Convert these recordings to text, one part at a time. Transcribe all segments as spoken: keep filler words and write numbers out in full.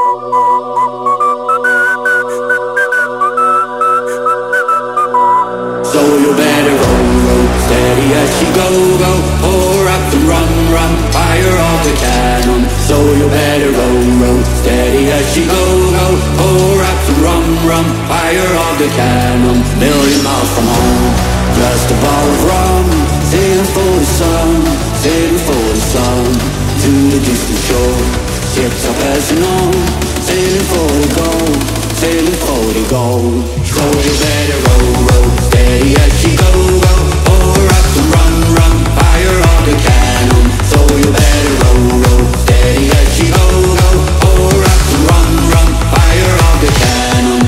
So you better roll, roll, steady as she go, go. Pour up the rum, rum, fire off the cannon. So you better roll, roll, steady as she go, go. Pour up the rum, rum, fire off the cannon. Million miles from home, just a bottle of rum. Sailing for the sun, sailing for the sun. To the distant shore, ships are passing on. Sailing for the gold, sailing for the gold. So you better roll, roll, steady as she go, go. Pour up the rum, rum, fire off the cannon. So you better roll, roll, steady as she go, go. Pour up the rum, rum, fire off the cannon.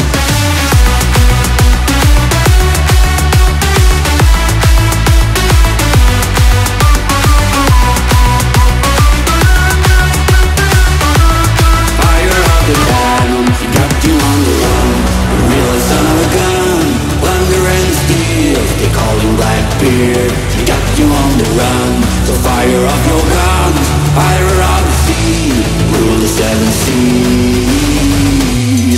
Fire off the cannon. She got you on the run, the real son of a gun. Plunder and steel, they call him Blackbeard. She got you on the run, so fire off your guns. Fire off the sea, rule the seven seas.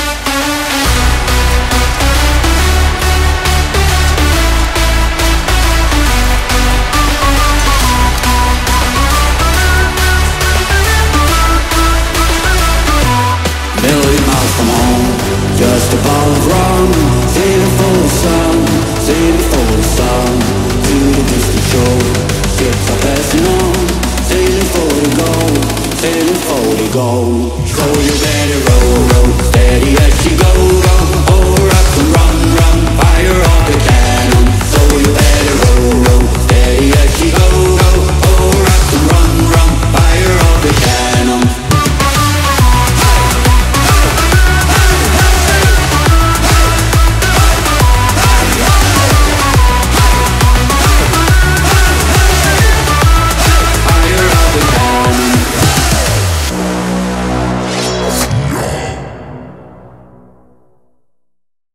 Million miles from home, just a bottle of rum. Sailing for the sun, sailing for the sun. To the distant shore, ships are passing on. Sailing for the gold, sailing for the gold. So you better roll, roll, steady as she go, go.